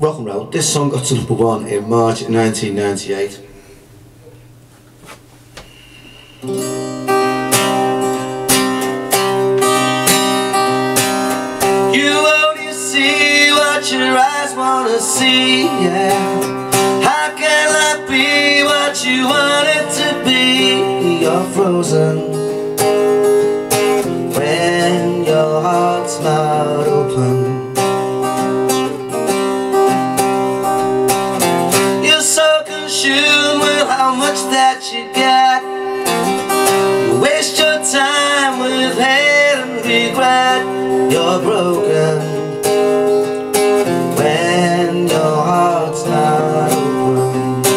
rock and roll. This song got to #1 in March 1998. You only see what your eyes wanna see, yeah. How can I be what you want it to be? You're frozen when your heart's not open. With how much that you got, you waste your time with hate and regret. You're broken when your heart's not open.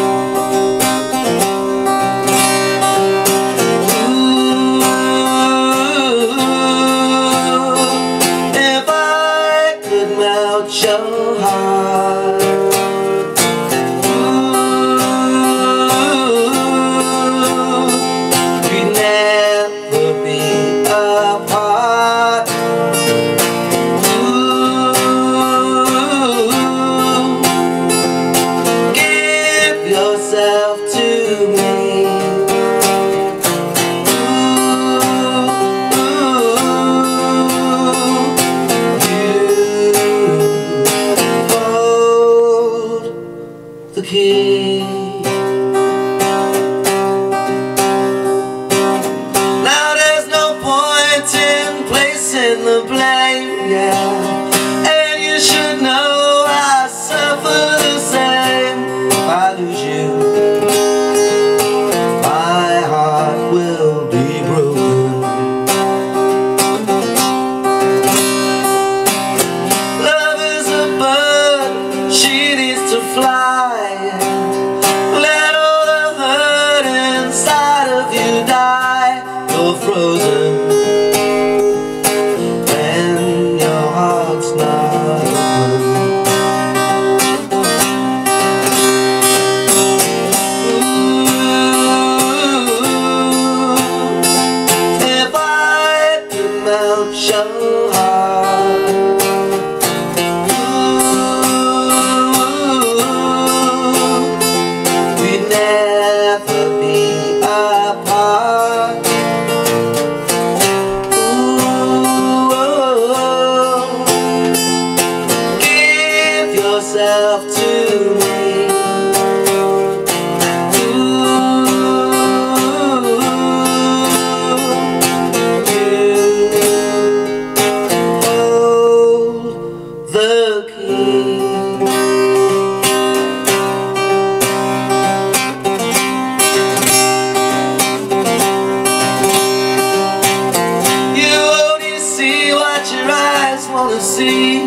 Ooh, if I could melt your heart, yourself to me. You hold the key. Now there's no point in placing the blame, yeah. And you should know I suffer the same. If I lose you, my heart will be broken. Love is a bird, she needs to fly. Let all the hurt inside of you die. You're frozen when your heart's not open. Melt your heart. Ooh, we'd never be apart. Ooh, give yourself to me. Wanna see